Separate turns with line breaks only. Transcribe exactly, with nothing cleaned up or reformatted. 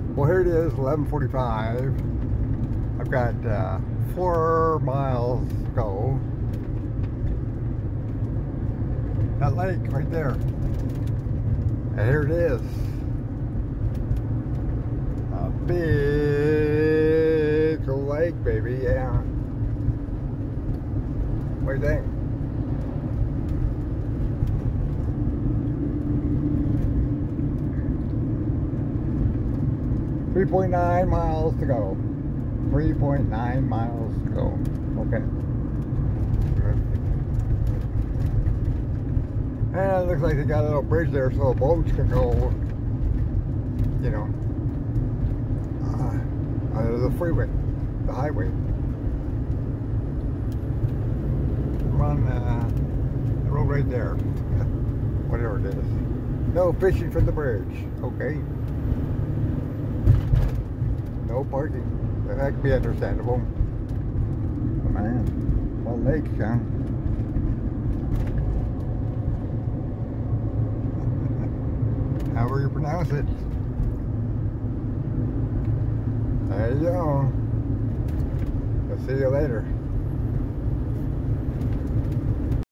Well, here it is, eleven forty-five. I've got uh, four miles to go. That lake right there. And here it is. A big lake, baby, yeah. What do you think? three point nine miles to go. three point nine miles to go. Okay. Good. And it looks like they got a little bridge there so boats can go, you know, uh, uh, the freeway, the highway. I'm on uh, the road right there. Whatever it is. No fishing from the bridge. Okay. No parking. That could be understandable. Oh, man, what lake, huh? However you pronounce it. There you go. I'll see you later.